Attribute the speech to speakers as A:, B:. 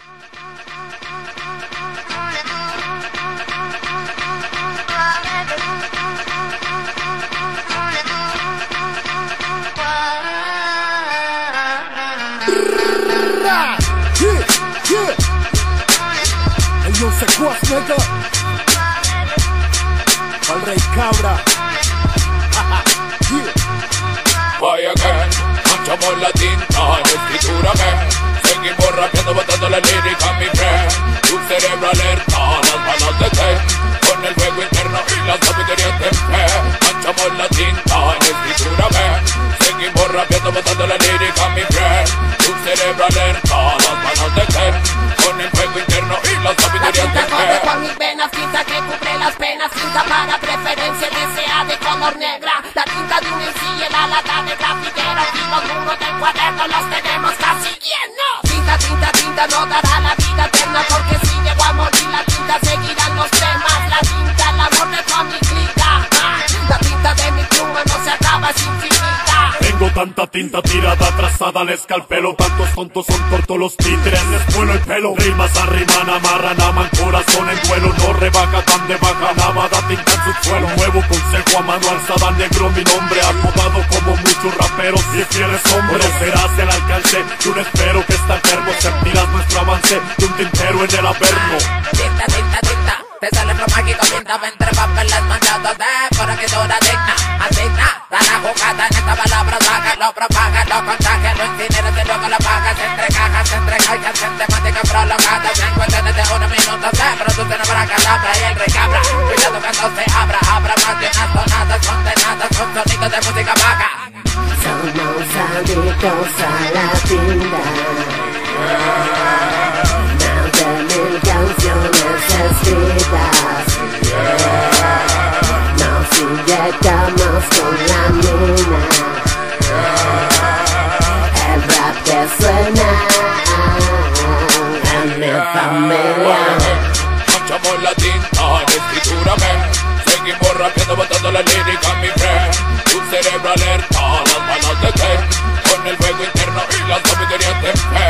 A: El Yo Secuaz, nigga. Al Rey Cabra.
B: Vaya que manchamos la tinta en escritura que seguimos rapeando, botando la lírica, mi friend. Tu cerebro alerta, las balas de Ten, con el fuego interno y la sabiduría en fe. Manchamos la tinta en escritura que seguimos rapeando, botando la lírica, mi friend. Tu cerebro alerta, las balas de Ten, con el fuego interno y la sabiduría en fe.
C: La tinta corre por mis venas, tinta que cubre las penas, tinta para preferencia desea de color negra. La tinta de un en la lata de grafitero y los muros del cuaderno los tenemos casi llenos. Tinta, tinta, tinta no dará la vida eterna, porque si llego a morir la tinta seguirán los temas. La tinta, el amor de toda mi clica. La tinta de mi pluma no se acaba, es infinita.
A: Tengo tanta tinta tirada, trazada al escalpelo. Tantos tontos son cortos los títeres, les vuelo el pelo. Rimas arriman, amarran, aman corazón en duelo. No rebaja tan de baja, lavada tinta en su suelo. Nuevo consejo a mano alzada, negro mi nombre. Apodado como muchos raperos y fieles hombres. Conocerás el alcance de un espero que está enfermo. Sentirás nuestro avance de un tintero en el averno.
C: Tinta, tinta, tinta, te sale lo mágico, tinta, entre papeles manchados de corregidora digna. Asigna, da la jugada en esta palabra vaga, lo propaga, lo contagia, lo incineras y luego lo pagas. Entre cajas, entre cajas, en temática prolongada. En cuestiones de 1 minuto se produce una braca labra y el Rey Cabra. Cuidado cuando se abra, habrá más de unas tonadas condenadas con sonidos de música vaga.
D: Somos adictos a la tinta. Más de 1000 canciones escritas. Nos inyectamos con la mina. El rap que suena en mi familia.
B: Manchamos la tinta en escritura que seguimos rapeando, botando la lírica, mi friend. Tu cerebro alerta, las balas de Ten, con el fuego interno y la sabiduría en fe.